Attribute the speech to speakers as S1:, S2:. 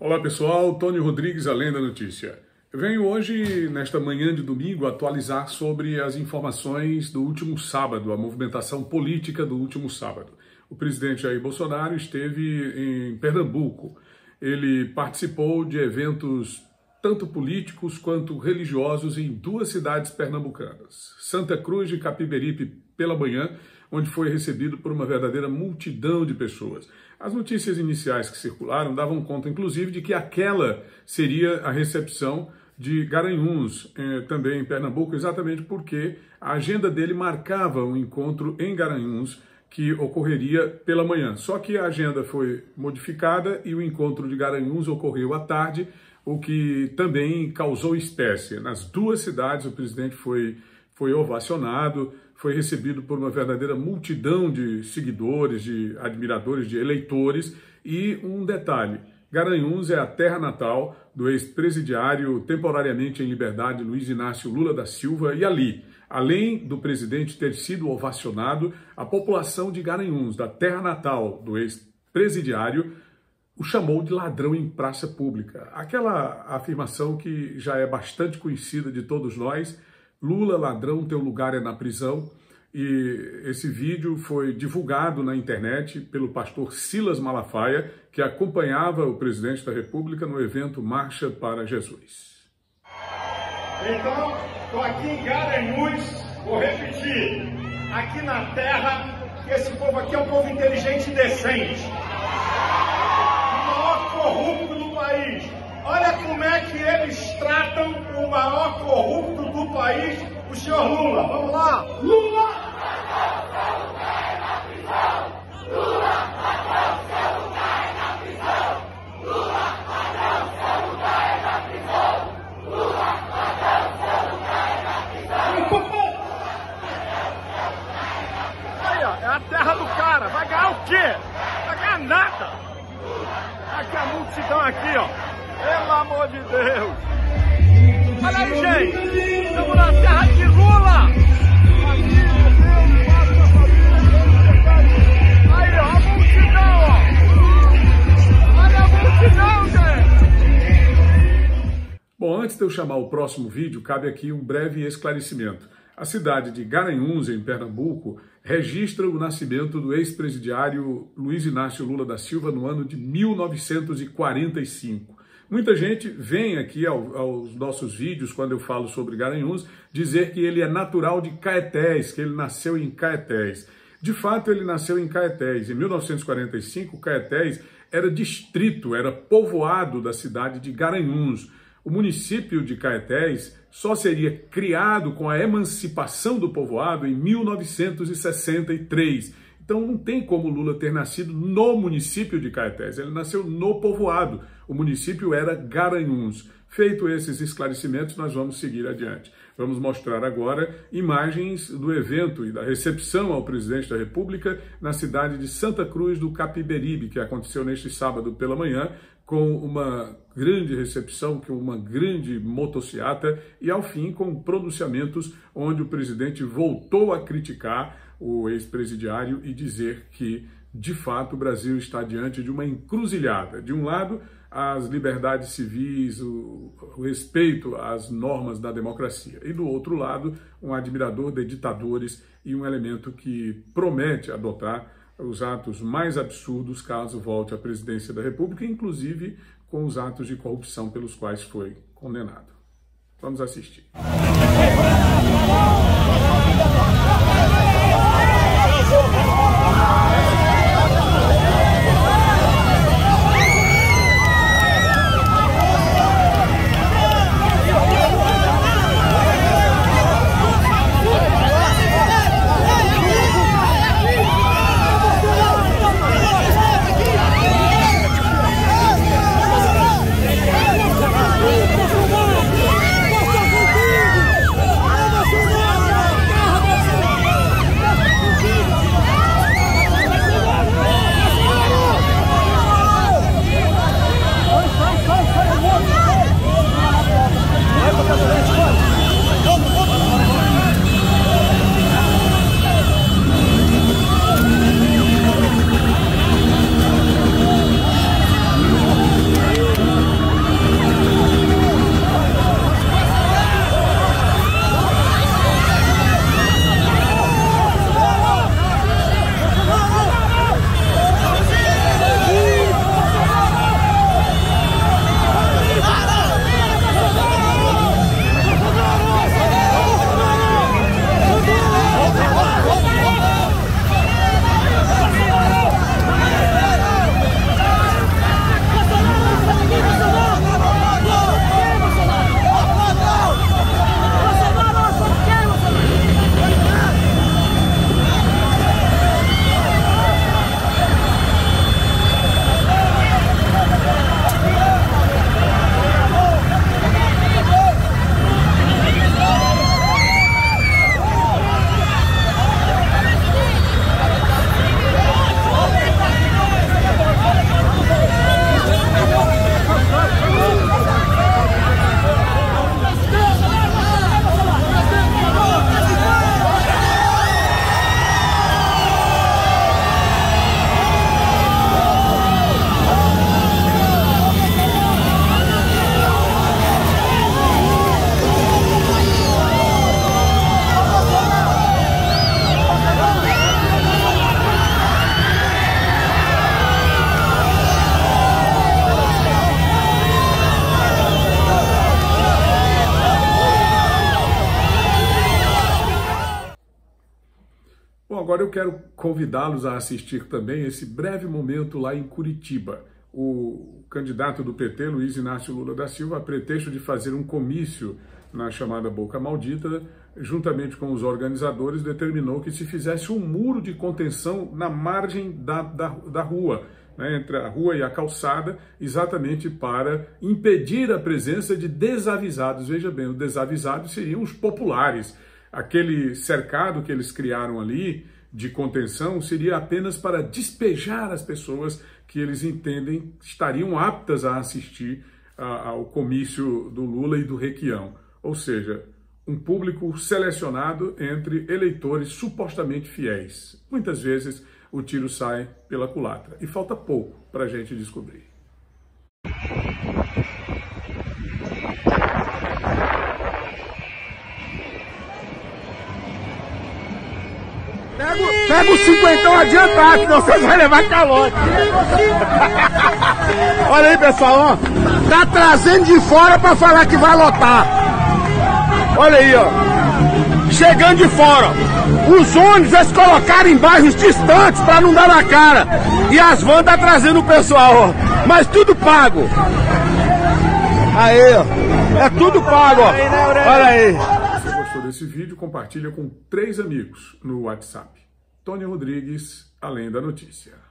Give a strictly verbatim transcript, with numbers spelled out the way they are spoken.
S1: Olá pessoal, Tony Rodrigues, Além da Notícia. Eu venho hoje, nesta manhã de domingo, atualizar sobre as informações do último sábado, a movimentação política do último sábado. O presidente Jair Bolsonaro esteve em Pernambuco. Ele participou de eventos tanto políticos quanto religiosos em duas cidades pernambucanas, Santa Cruz e Capiberibe, pela manhã, onde foi recebido por uma verdadeira multidão de pessoas. As notícias iniciais que circularam davam conta, inclusive, de que aquela seria a recepção de Garanhuns, eh, também em Pernambuco, exatamente porque a agenda dele marcava um encontro em Garanhuns que ocorreria pela manhã. Só que a agenda foi modificada e o encontro de Garanhuns ocorreu à tarde, o que também causou espécie. Nas duas cidades o presidente foi, foi ovacionado, foi recebido por uma verdadeira multidão de seguidores, de admiradores, de eleitores. E um detalhe, Garanhuns é a terra natal do ex-presidiário temporariamente em liberdade Luiz Inácio Lula da Silva, e ali, além do presidente ter sido ovacionado, a população de Garanhuns, da terra natal do ex-presidiário, o chamou de ladrão em praça pública. Aquela afirmação que já é bastante conhecida de todos nós: Lula, ladrão, teu lugar é na prisão. E esse vídeo foi divulgado na internet pelo pastor Silas Malafaia, que acompanhava o presidente da República no evento Marcha para Jesus.
S2: Então, estou aqui em Garanhuns, vou repetir, aqui na terra, que esse povo aqui é um povo inteligente e decente. O maior corrupto do país. Olha como é que eles tratam o maior corrupto do país, o senhor Lula. Vamos lá. Lula! Aí, ó, é a terra do cara. Vai ganhar o quê? Vai ganhar nada. Aqui a multidão aqui, ó. Pelo amor de Deus. Olha aí, gente. Estamos na terra de Lula. Aqui, Deus, passa a família. Aí, ó, a multidão, ó. Olha a multidão, gente.
S1: Bom, antes de eu chamar o próximo vídeo, cabe aqui um breve esclarecimento. A cidade de Garanhuns, em Pernambuco, registra o nascimento do ex-presidiário Luiz Inácio Lula da Silva no ano de mil novecentos e quarenta e cinco. Muita gente vem aqui ao, aos nossos vídeos, quando eu falo sobre Garanhuns, dizer que ele é natural de Caetés, que ele nasceu em Caetés. De fato, ele nasceu em Caetés. Em mil novecentos e quarenta e cinco, Caetés era distrito, era povoado da cidade de Garanhuns. O município de Caetés só seria criado com a emancipação do povoado em mil novecentos e sessenta e três. Então não tem como Lula ter nascido no município de Caetés, ele nasceu no povoado. O município era Garanhuns. Feito esses esclarecimentos, nós vamos seguir adiante. Vamos mostrar agora imagens do evento e da recepção ao presidente da República na cidade de Santa Cruz do Capiberibe, que aconteceu neste sábado pela manhã, com uma grande recepção, com uma grande motociata e, ao fim, com pronunciamentos onde o presidente voltou a criticar o ex-presidiário e dizer que, de fato, o Brasil está diante de uma encruzilhada. De um lado, as liberdades civis, o, o respeito às normas da democracia. E, do outro lado, um admirador de ditadores e um elemento que promete adotar os atos mais absurdos caso volte à presidência da República, inclusive com os atos de corrupção pelos quais foi condenado. Vamos assistir. Agora eu quero convidá-los a assistir também esse breve momento lá em Curitiba. O candidato do P T, Luiz Inácio Lula da Silva, a pretexto de fazer um comício na chamada Boca Maldita, juntamente com os organizadores, determinou que se fizesse um muro de contenção na margem da, da, da rua, né, entre a rua e a calçada, exatamente para impedir a presença de desavisados. Veja bem, os desavisados seriam os populares. Aquele cercado que eles criaram ali de contenção seria apenas para despejar as pessoas que eles entendem estariam aptas a assistir a, ao comício do Lula e do Requião. Ou seja, um público selecionado entre eleitores supostamente fiéis. Muitas vezes o tiro sai pela culatra. E falta pouco para a gente descobrir.
S2: Pega, pega o cinquentão adiantado, senão você vai levar calote. Olha aí, pessoal, ó. Tá trazendo de fora pra falar que vai lotar. Olha aí, ó. Chegando de fora. Os ônibus eles colocaram em bairros distantes pra não dar na cara. E as vans tá trazendo o pessoal, ó. Mas tudo pago. Aí, ó. É tudo pago, ó. Olha aí.
S1: Esse vídeo, compartilha com três amigos no WhatsApp. Tony Rodrigues, Além da Notícia.